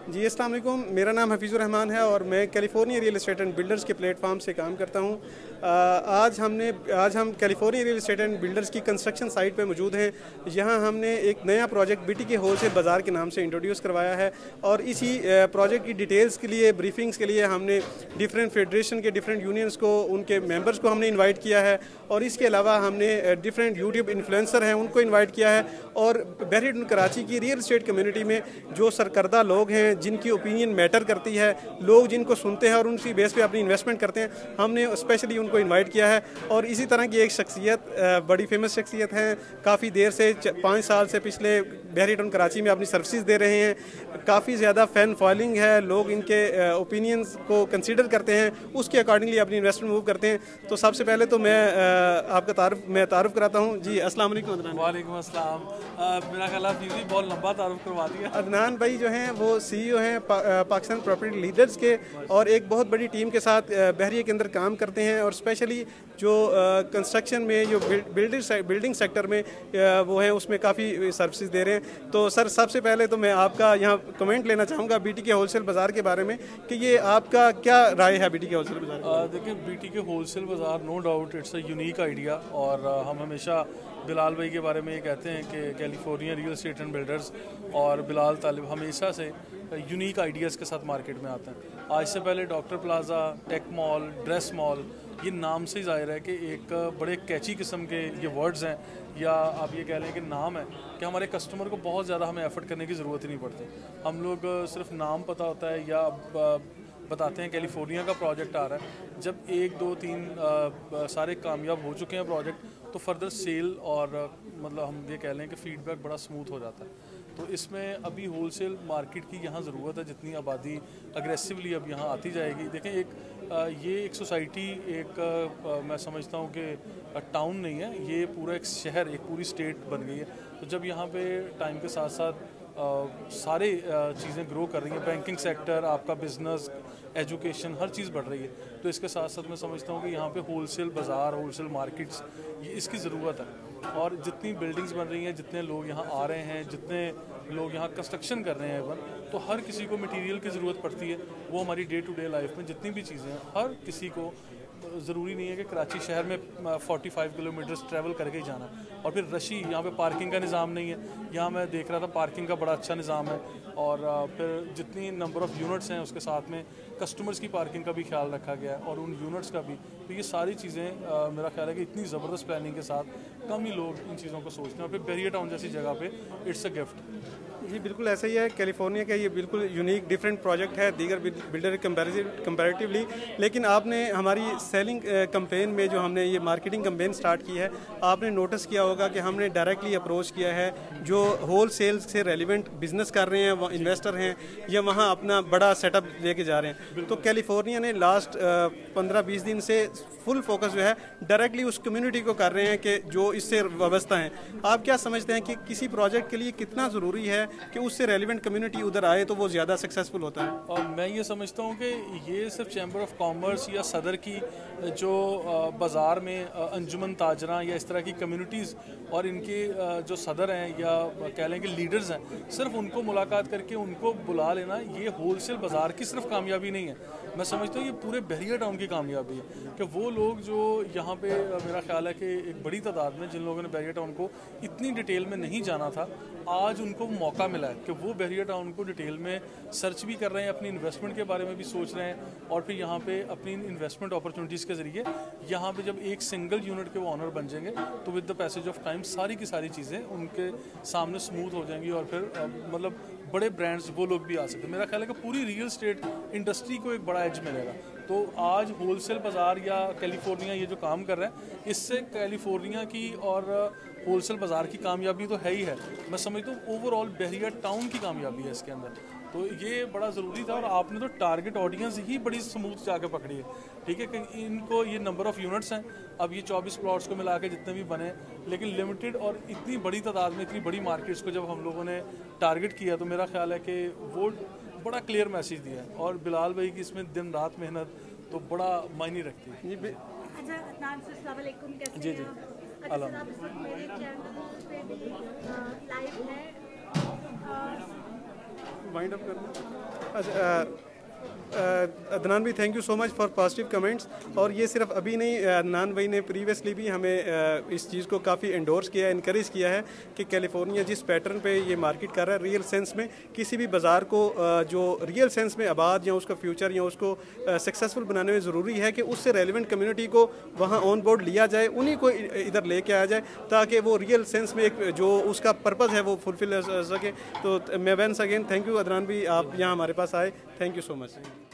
जी अस्सलाम वालेकुम, मेरा नाम हफीज़ुर रहमान है और मैं California real estate and builders के प्लेटफॉर्म से काम करता हूँ। आज हम California real estate and builders की कंस्ट्रक्शन साइट पे मौजूद हैं। यहाँ हमने एक नया प्रोजेक्ट बीटीके होलसेल बाज़ार के नाम से इंट्रोड्यूस करवाया है और इसी प्रोजेक्ट की डिटेल्स के लिए, ब्रीफिंग्स के लिए हमने डिफरेंट फेडरेशन के डिफरेंट यूनियंस को, उनके मेंबर्स को हमने इन्वाइट किया है और इसके अलावा हमने डिफरेंट यूट्यूब इन्फ्लुएंसर हैं उनको इन्वाइट किया है और बहरीन कराची की रियल एस्टेट कम्युनिटी में जो सरकर्दा लोग हैं, जिनकी ओपिनियन मैटर करती है, लोग जिनको सुनते हैं और उनकी बेस पे अपनी इन्वेस्टमेंट करते हैं, हमने स्पेशली उनको इनवाइट किया है। और इसी तरह की एक शख्सियत, बड़ी फेमस शख्सियत है, काफ़ी देर से 5 साल से पिछले बहरीन कराची में अपनी सर्विसेज दे रहे हैं। काफ़ी ज़्यादा फ़ैन फॉलोइंग है, लोग इनके ओपिनियंस को कंसीडर करते हैं, उसके अकॉर्डिंगली अपनी इन्वेस्टमेंट मूव करते हैं। तो सबसे पहले तो मैं आपका तारुफ कराता हूँ। जी अस्सलाम वालेकुम अदनान। वालेकुम अस्सलाम। मेरा ख्याल है बहुत लंबा तारुफ करवा दिया। अदनान भाई जो हैं वो CEO हैं पाकिस्तान प्रॉपर्टी लीडर्स के और एक बहुत बड़ी टीम के साथ बहरिया के अंदर काम करते हैं और स्पेशली जो कंस्ट्रक्शन में, जो बिल्डिंग सेक्टर में वो हैं, उसमें काफ़ी सर्विसेज दे रहे हैं। तो सर सबसे पहले तो मैं आपका यहाँ कमेंट लेना चाहूँगा बीटीके होलसेल बाज़ार के बारे में कि ये आपका क्या राय है बीटीके होलसेल बाज़ार? देखिए, BTK wholesale Bazaar no doubt it's a unique idea और हम हमेशा बिलाल भाई के बारे में ये कहते हैं कि California real estate and builders और बिलाल तालिब हमेशा से यूनिक आइडियाज़ के साथ मार्केट में आते हैं। आज से पहले doctor plaza, tech mall, dress mall, ये नाम से ही ज़ाहिर है कि एक बड़े कैची किस्म के ये वर्ड्स हैं या आप ये कह लें कि नाम है कि हमारे कस्टमर को बहुत ज़्यादा हमें एफर्ट करने की ज़रूरत ही नहीं पड़ती। हम लोग सिर्फ नाम पता होता है या बताते हैं कैलिफोर्निया का प्रोजेक्ट आ रहा है। जब 1 2 3 सारे कामयाब हो चुके हैं प्रोजेक्ट, तो फर्दर सेल और मतलब हम ये कह लें कि फीडबैक बड़ा स्मूथ हो जाता है। तो इसमें अभी होलसेल मार्केट की यहाँ ज़रूरत है, जितनी आबादी अग्रेसिवली अब यहाँ आती जाएगी। देखें, ये एक सोसाइटी, मैं समझता हूँ कि टाउन नहीं है, ये पूरा एक शहर, एक पूरी स्टेट बन गई है। तो जब यहाँ पे टाइम के साथ साथ सारे चीज़ें ग्रो कर रही हैं, बैंकिंग सेक्टर, आपका बिजनेस, एजुकेशन, हर चीज़ बढ़ रही है, तो इसके साथ साथ मैं समझता हूँ कि यहाँ पे होलसेल बाज़ार, होलसेल मार्केट्स, ये इसकी ज़रूरत है। और जितनी बिल्डिंग्स बन रही हैं, जितने लोग यहाँ आ रहे हैं, जितने लोग यहाँ कंस्ट्रक्शन कर रहे हैं इवन, तो हर किसी को मटेरियल की ज़रूरत पड़ती है। वो हमारी डे टू डे लाइफ में जितनी भी चीज़ें हैं, हर किसी को ज़रूरी नहीं है कि कराची शहर में 45 किलोमीटर्स ट्रैवल करके ही जाना है। और फिर रशी, यहाँ पे पार्किंग का निज़ाम नहीं है। यहाँ मैं देख रहा था पार्किंग का बड़ा अच्छा निज़ाम है और फिर जितनी नंबर ऑफ़ यूनिट्स हैं उसके साथ में कस्टमर्स की पार्किंग का भी ख्याल रखा गया है और उन यूनिट्स का भी। तो ये सारी चीज़ें मेरा ख्याल है कि इतनी ज़बरदस्त प्लानिंग के साथ कम ही लोग इन चीज़ों को सोचते हैं और फिर बहरिया टाउन जैसी जगह पे इट्स अ गिफ्ट। जी बिल्कुल ऐसा ही है। कैलिफोर्निया का ये बिल्कुल यूनिक डिफरेंट प्रोजेक्ट है दीगर बिल्डर कंपैरेटिवली। लेकिन आपने हमारी सेलिंग कैंपेन में, जो हमने ये मार्केटिंग कैंपेन स्टार्ट की है, आपने नोटिस किया होगा कि हमने डायरेक्टली अप्रोच किया है जो होल सेल से रेलिवेंट बिजनेस कर रहे हैं, वो इन्वेस्टर हैं या वहाँ अपना बड़ा सेटअप लेके जा रहे हैं। तो कैलिफोर्निया ने लास्ट 15-20 दिन से फुल फोकस जो है डायरेक्टली उस कम्युनिटी को कर रहे हैं कि जो इससे वाबस्ता हैं। आप क्या समझते हैं कि किसी प्रोजेक्ट के लिए कितना ज़रूरी है कि उससे रेलिवेंट कम्युनिटी उधर आए तो वो ज़्यादा सक्सेसफुल होता है? और मैं ये समझता हूँ कि ये सिर्फ चैम्बर ऑफ कॉमर्स या सदर की जो बाज़ार में अंजुमन ताजरा या इस तरह की कम्युनिटीज़ और इनके जो सदर हैं या कह लें कि लीडर्स हैं, सिर्फ उनको मुलाकात करके उनको बुला लेना, ये होलसेल बाज़ार की सिर्फ कामयाबी नहीं है। मैं समझता हूँ ये पूरे बहरिया टाउन की कामयाबी है कि वो लोग जो यहाँ पे, मेरा ख्याल है कि एक बड़ी तादाद में जिन लोगों ने बहरिया टाउन को इतनी डिटेल में नहीं जाना था, आज उनको मौका मिला है कि वो बहरिया टाउन को डिटेल में सर्च भी कर रहे हैं, अपनी इन्वेस्टमेंट के बारे में भी सोच रहे हैं और फिर यहाँ पे अपनी इन्वेस्टमेंट अपॉर्चुनिटीज़ के ज़रिए यहाँ पे जब एक सिंगल यूनिट के वो ऑनर बन जाएंगे तो with the passage of time सारी की सारी चीज़ें उनके सामने स्मूथ हो जाएंगी और फिर मतलब बड़े ब्रांड्स वो लोग भी आ सकते हैं। मेरा ख्याल है कि पूरी रियल एस्टेट इंडस्ट्री को एक बड़ा एज मिलेगा। तो आज होलसेल बाज़ार या कैलिफोर्निया ये जो काम कर रहा है, इससे कैलिफोर्निया की और होलसेल बाज़ार की कामयाबी तो है ही है, मैं समझता हूँ ओवरऑल बहरिया टाउन की कामयाबी है इसके अंदर। तो ये बड़ा ज़रूरी था और आपने तो टारगेट ऑडियंस ही बड़ी स्मूथ जाके पकड़ी है। ठीक है कि इनको ये नंबर ऑफ़ यूनिट्स हैं, अब ये 24 प्लॉट्स को मिला के जितने भी बने, लेकिन लिमिटेड और इतनी बड़ी तादाद में इतनी बड़ी मार्केट्स को जब हम लोगों ने टारगेट किया तो मेरा ख्याल है कि वो बड़ा क्लियर मैसेज दिया है और बिलाल भाई की इसमें दिन रात मेहनत तो बड़ा मायने रखती है। जी जी वाइंड अप करना। अच्छा, अदनान भाई, thank you so much for positive comments. और ये सिर्फ अभी नहीं, अदनान भाई ने प्रीवियसली भी हमें इस चीज़ को काफ़ी एंडोर्स किया है, इनकरेज किया है कि कैलिफोर्निया जिस पैटर्न पे ये मार्केट कर रहा है, रियल सेंस में किसी भी बाज़ार को जो रियल सेंस में आबाद या उसका फ्यूचर या उसको सक्सेसफुल बनाने में ज़रूरी है कि उससे रेलिवेंट कम्युनिटी को वहाँ ऑन बोर्ड लिया जाए, उन्हीं को इधर लेके आया जाए ताकि वो रियल सेंस में एक जो उसका पर्पज़ है वो फुलफिल हो सके। तो मैं once again thank you Adnan भाई, आप यहाँ हमारे पास आए, थैंक यू सो मच।